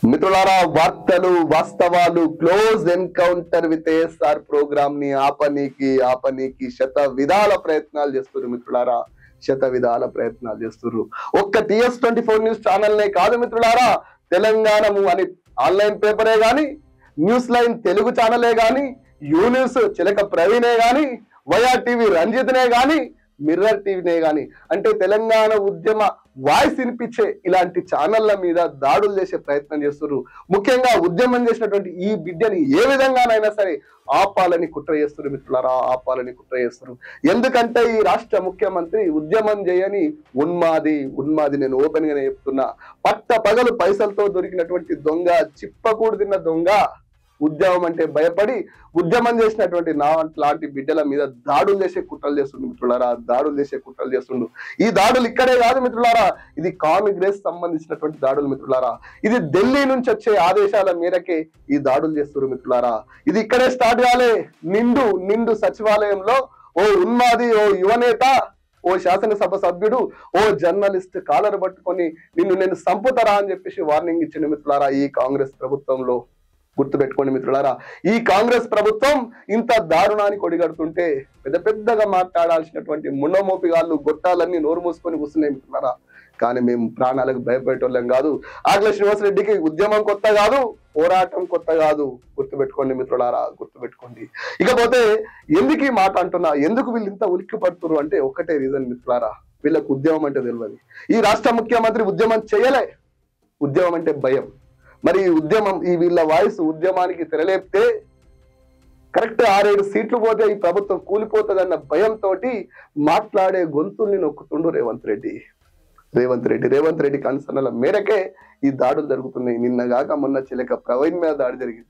మిత్రులారా, వార్తలు వాస్తవాలు close encounter with ASR program ని ఆపనీకి శత విధాల ప్రయత్నాలు చేస్తున్నారు మిత్రులారా. శత విధాల ప్రయత్నాలు చేస్తున్నారు. ఒక్క TS24 న్యూస్ ఛానల్ నే కాదు మిత్రులారా, తెలంగాణము అని ఆన్లైన్ పేపరే గాని, న్యూస్ లైన్ తెలుగు ఛానలే గాని, యూ న్యూస్ చిలక ప్రవీణే గాని, వయా టీవీ రంజిత్నే గాని, మిర్రర్ టీవీనే గాని, అంటే తెలంగాణ ఉద్యమ వాయిస్ వినిపించే ఇలాంటి ఛానళ్ల మీద దాడులు చేసే ప్రయత్నం చేస్తున్నారు. ముఖ్యంగా ఉద్యమం చేసినటువంటి ఈ బిడ్డని ఏ విధంగానైనా సరే ఆపాలని కుట్ర చేస్తున్నారు మిత్రులారా, ఆపాలని కుట్ర చేస్తున్నారు. ఎందుకంటే ఈ రాష్ట్ర ముఖ్యమంత్రి ఉద్యమం చేయని ఉన్మాది నేను ఓపెన్ గానే చెప్తున్నా. పట్ట పగలు పైసలతో దొరికినటువంటి దొంగ, చిప్పకూడు తిన్న దొంగ, ఉద్యమం అంటే భయపడి ఉద్యమం చేసినటువంటి లాంటి బిడ్డల మీద దాడులు చేసే కుట్రలు చేస్తుండు మిత్రులారా, దాడులు చేసే కుట్రలు చేస్తుండు. ఈ దాడులు ఇక్కడే కాదు మిత్రులారా, ఇది కాంగ్రెస్ సంబంధించినటువంటి దాడులు మిత్రులారా. ఇది ఢిల్లీ నుంచి వచ్చే ఆదేశాల మేరకే ఈ దాడులు చేస్తున్నారు మిత్రులారా. ఇది ఇక్కడే స్టార్ట్ కాలే. నిండు సచివాలయంలో ఓ ఉన్మాది, ఓ యువనేత, ఓ శాసనసభ సభ్యుడు, ఓ జర్నలిస్ట్ కాలర్ పట్టుకొని నేను సంపుతారా అని చెప్పేసి వార్నింగ్ ఇచ్చిన మిత్రులారా ఈ కాంగ్రెస్ ప్రభుత్వంలో. గుర్తుపెట్టుకోండి మిత్రులారా, ఈ కాంగ్రెస్ ప్రభుత్వం ఇంత దారుణానికి ఒడిగడుతుంటే పెద్దగా మాట్లాడాల్సినటువంటి ముండమోపిగాళ్ళు, గొట్టాలన్నీ నోరు మూసుకొని కూర్చున్నాయి మిత్రులారా. కానీ మేము ప్రాణాలకు భయపడేటోళ్ళం కాదు. ఆగ్ల శ్రీనివాసరెడ్డికి ఉద్యమం కొత్త కాదు, పోరాటం కొత్త కాదు. గుర్తుపెట్టుకోండి మిత్రులారా, గుర్తుపెట్టుకోండి. ఇకపోతే ఎందుకు ఈ మాట అంటున్నా, ఎందుకు వీళ్ళు ఇంత ఉలిక్కి పడుతున్నారు అంటే ఒక్కటే రీజన్ మిత్రులారా, వీళ్ళకు ఉద్యమం అంటే తెలియదు. ఈ రాష్ట్ర ముఖ్యమంత్రి ఉద్యమం చేయలే, ఉద్యమం అంటే భయం. మరి ఈ వీళ్ళ వాయిస్ ఉద్యమానికి తెరలేపితే కరెక్ట్ 6-7 సీట్లు పోతే ఈ ప్రభుత్వం కూలిపోతుందన్న భయంతో మాట్లాడే గొంతుల్ని నొక్కుతుండు రేవంత్ రెడ్డి కన్సర్న్ల మేరకే ఈ దాడులు జరుగుతున్నాయి. నిన్నగాక మొన్న చిలక ప్రవీణ్ మీద దాడి జరిగింది,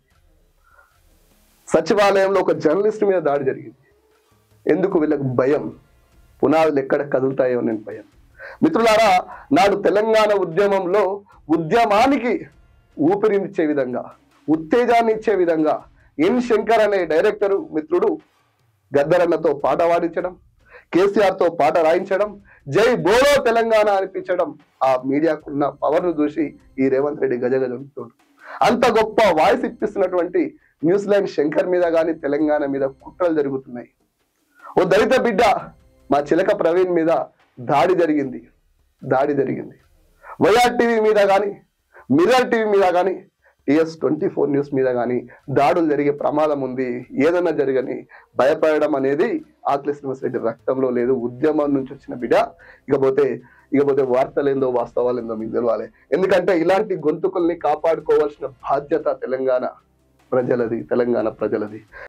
సచివాలయంలో ఒక జర్నలిస్ట్ మీద దాడి జరిగింది. ఎందుకు? వీళ్ళకి భయం, పునాదులు ఎక్కడ కదులుతాయో నేను భయం. మిత్రులారా, నాడు తెలంగాణ ఉద్యమంలో ఉద్యమానికి ఊపిరినిచ్చే విధంగా, ఉత్తేజాన్ని ఇచ్చే విధంగా ఎన్ శంకర్ అనే డైరెక్టరు మిత్రుడు గద్దరన్నతో పాట పాడించడం, కేసీఆర్ తో పాట రాయించడం, జై బోలో తెలంగాణ అనిపించడం, ఆ మీడియాకున్న పవర్ ను చూసి ఈ రేవంత్ రెడ్డి గజగజుడు. అంత గొప్ప వాయిస్ ఇప్పిస్తున్నటువంటి న్యూస్ లైన్ శంకర్ మీద కానీ తెలంగాణ మీద కుట్రలు జరుగుతున్నాయి. ఓ దళిత బిడ్డ మా చిలక ప్రవీణ్ మీద దాడి జరిగింది. వయా టీవీ మీద కానీ, మిర్రర్ టీవీ మీద కానీ, TS24 న్యూస్ మీద కానీ దాడులు జరిగే ప్రమాదం ఉంది. ఏదైనా జరగని భయపడడం అనేది ఆగ్ల శ్రీనివాసరెడ్డి రక్తంలో లేదు. ఉద్యమం నుంచి వచ్చిన బిడ్డ. ఇకపోతే వార్తలేందో వాస్తవాలేందో మీకు తెలవాలి. ఎందుకంటే ఇలాంటి గొంతుకుల్ని కాపాడుకోవాల్సిన బాధ్యత తెలంగాణ ప్రజలది.